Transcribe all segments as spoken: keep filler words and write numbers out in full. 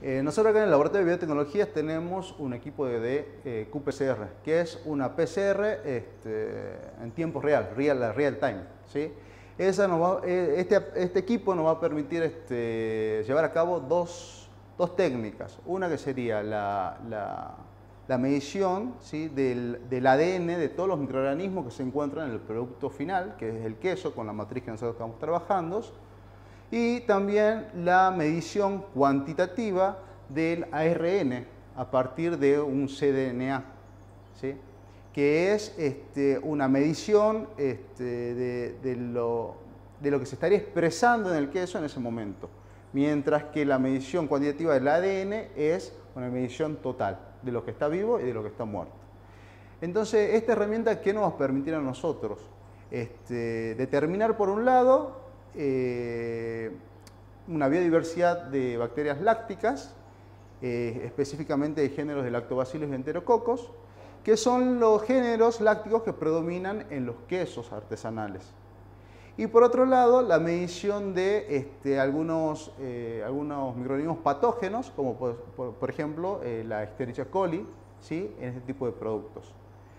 Eh, nosotros acá en el Laboratorio de Biotecnologías tenemos un equipo de, de eh, Q P C R, que es una P C R este, en tiempo real, real, real time, ¿sí? Esa nos va, este, este equipo nos va a permitir este, llevar a cabo dos, dos técnicas. Una que sería la, la, la medición, ¿sí?, del, del A D N de todos los microorganismos que se encuentran en el producto final, que es el queso con la matriz que nosotros estamos trabajando. Y también la medición cuantitativa del A R N a partir de un C D N A, ¿sí?, que es este, una medición este, de, de, lo, de lo que se estaría expresando en el queso en ese momento, mientras que la medición cuantitativa del A D N es una medición total de lo que está vivo y de lo que está muerto. Entonces, esta herramienta, ¿qué nos va a permitir a nosotros? Este, determinar, por un lado, Eh, una biodiversidad de bacterias lácticas, eh, específicamente de géneros de lactobacillus y enterococos, que son los géneros lácticos que predominan en los quesos artesanales. Y por otro lado, la medición de este, algunos, eh, algunos microorganismos patógenos, como por, por, por ejemplo eh, la Escherichia coli, ¿sí?, en este tipo de productos.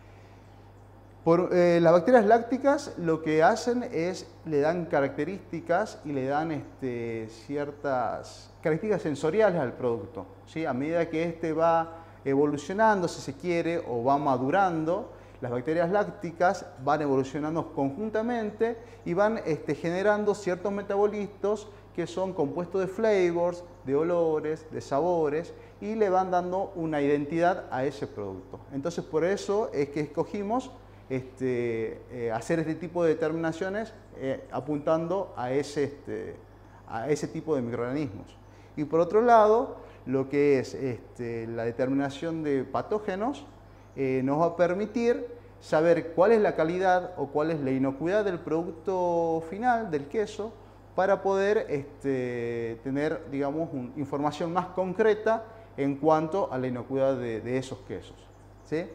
Por, eh, las bacterias lácticas lo que hacen es, le dan características y le dan este, ciertas características sensoriales al producto, ¿sí? A medida que éste va evolucionando, si se quiere, o va madurando, las bacterias lácticas van evolucionando conjuntamente y van este, generando ciertos metabolitos que son compuestos de flavors, de olores, de sabores, y le van dando una identidad a ese producto. Entonces, por eso es que escogimos Este, eh, hacer este tipo de determinaciones eh, apuntando a ese, este, a ese tipo de microorganismos. Y por otro lado, lo que es este, la determinación de patógenos eh, nos va a permitir saber cuál es la calidad o cuál es la inocuidad del producto final, del queso, para poder este, tener, digamos, un, información más concreta en cuanto a la inocuidad de, de esos quesos, ¿sí?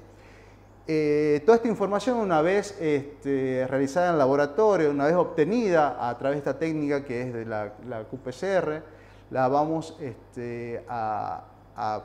Eh, toda esta información, una vez este, realizada en el laboratorio, una vez obtenida a través de esta técnica que es de la, la Q P C R, la vamos este, a, a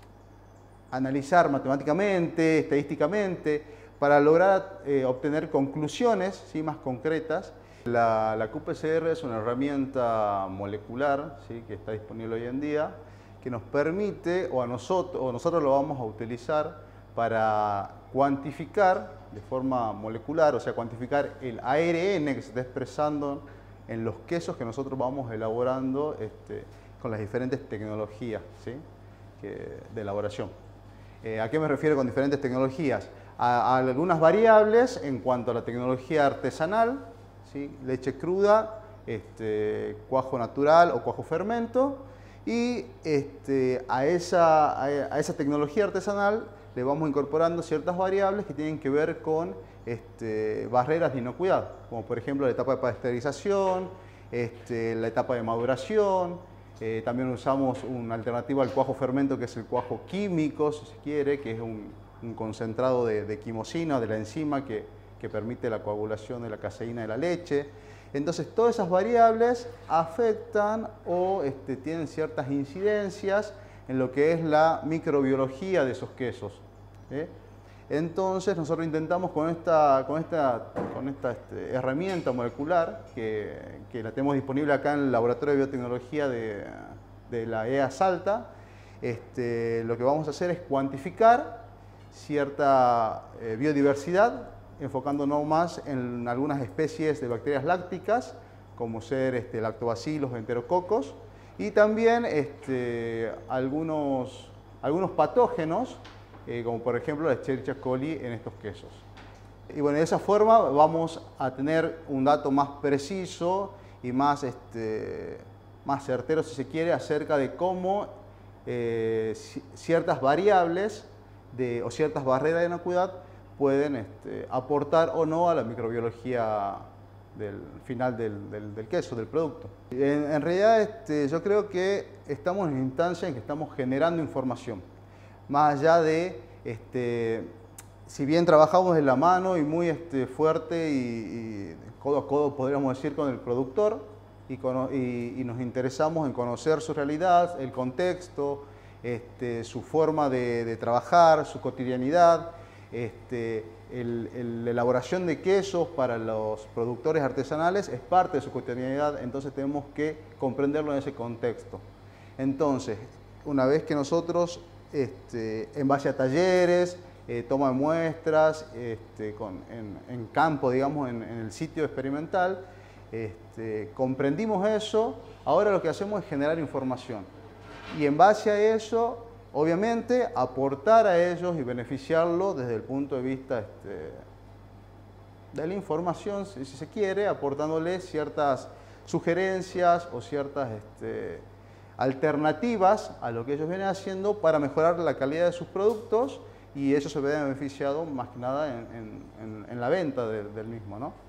analizar matemáticamente, estadísticamente, para lograr eh, obtener conclusiones, ¿sí?, más concretas. La, la Q P C R es una herramienta molecular, ¿sí?, que está disponible hoy en día, que nos permite, o, a nosotros, o nosotros lo vamos a utilizar para cuantificar de forma molecular, o sea, cuantificar el A R N que se está expresando en los quesos que nosotros vamos elaborando este, con las diferentes tecnologías, ¿sí?, que, de elaboración. Eh, ¿A qué me refiero con diferentes tecnologías? A, a algunas variables en cuanto a la tecnología artesanal, ¿sí?, leche cruda, este, cuajo natural o cuajo fermento, y este, a, esa, a esa tecnología artesanal le vamos incorporando ciertas variables que tienen que ver con este, barreras de inocuidad, como por ejemplo la etapa de pasteurización, este, la etapa de maduración. Eh, también usamos una alternativa al cuajo fermento, que es el cuajo químico, si se quiere, que es un, un concentrado de, de quimosina, de la enzima que, que permite la coagulación de la caseína de la leche. Entonces, todas esas variables afectan o este, tienen ciertas incidencias en lo que es la microbiología de esos quesos. ¿Eh? Entonces nosotros intentamos con esta, con esta, con esta este, herramienta molecular que, que la tenemos disponible acá en el Laboratorio de Biotecnología de, de la E A Salta, este, lo que vamos a hacer es cuantificar cierta eh, biodiversidad, enfocándonos más en algunas especies de bacterias lácticas, como ser este, lactobacillus o enterococos, y también este, algunos, algunos patógenos, eh, como por ejemplo la Escherichia coli en estos quesos. Y bueno, de esa forma vamos a tener un dato más preciso y más, este, más certero, si se quiere, acerca de cómo eh, ciertas variables de, o ciertas barreras de inocuidad pueden este, aportar o no a la microbiología del final del, del, del queso, del producto. En, en realidad este, yo creo que estamos en una instancia en que estamos generando información, más allá de, este, si bien trabajamos de la mano y muy este, fuerte y, y codo a codo, podríamos decir, con el productor, y, y, y nos interesamos en conocer su realidad, el contexto, este, su forma de, de trabajar, su cotidianidad, este, el, el, la elaboración de quesos para los productores artesanales es parte de su cotidianidad, entonces tenemos que comprenderlo en ese contexto. Entonces, una vez que nosotros, este, en base a talleres, eh, toma de muestras, este, con, en, en campo, digamos, en, en el sitio experimental, este, comprendimos eso, ahora lo que hacemos es generar información. Y en base a eso, obviamente, aportar a ellos y beneficiarlos desde el punto de vista este, de la información, si, si se quiere, aportándoles ciertas sugerencias o ciertas este, alternativas a lo que ellos vienen haciendo para mejorar la calidad de sus productos y eso se ve beneficiado más que nada en, en, en la venta de, del mismo, ¿no?